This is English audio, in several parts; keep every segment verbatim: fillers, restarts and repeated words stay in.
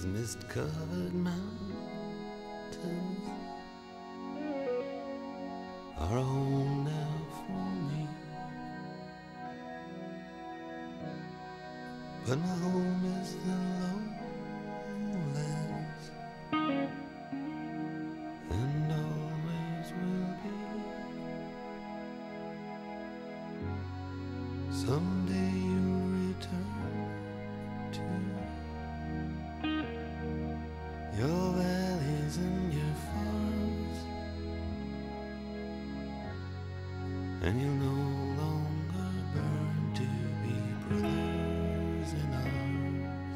these mist-covered mountains are a home now for me. But my home is the lowlands, and always will be. Someday you'll return to your valleys and your farms, and you'll no longer burn to be brothers in arms.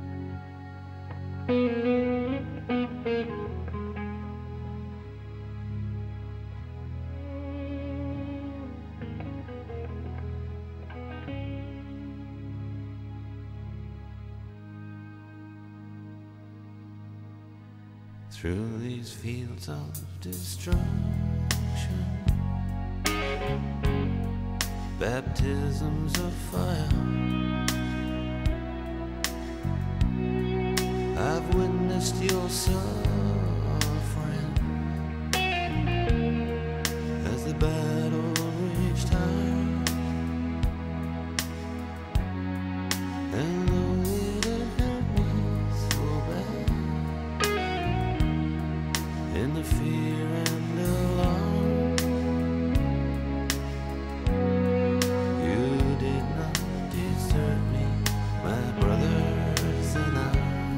Through these fields of destruction, baptisms of fire, I've witnessed your suffering as the battle reached higher, and though it hurt me so bad, in the fear and alarm, you did not desert me, my brothers in arms.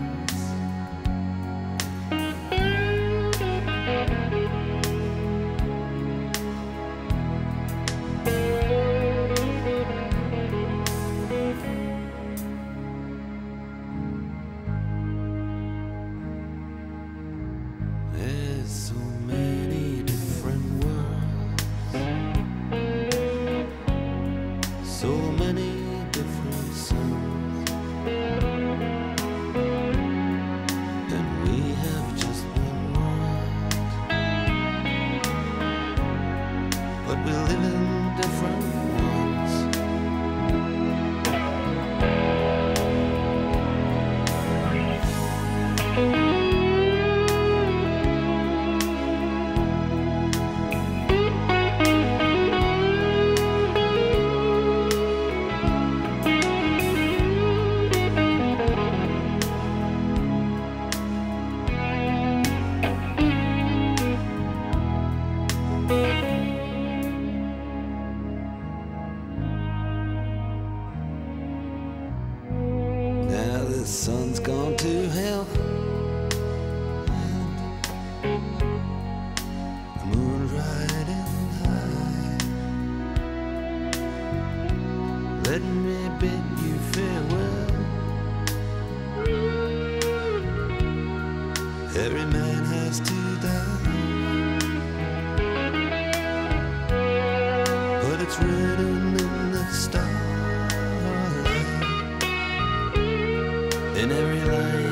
There's so many different worlds, so many different suns, and we have just one world, but we live in different ones. Now the sun's gone to hell, and the moon's riding high. Let me bid you farewell. Every man has to die, but it's written in the stars, in every line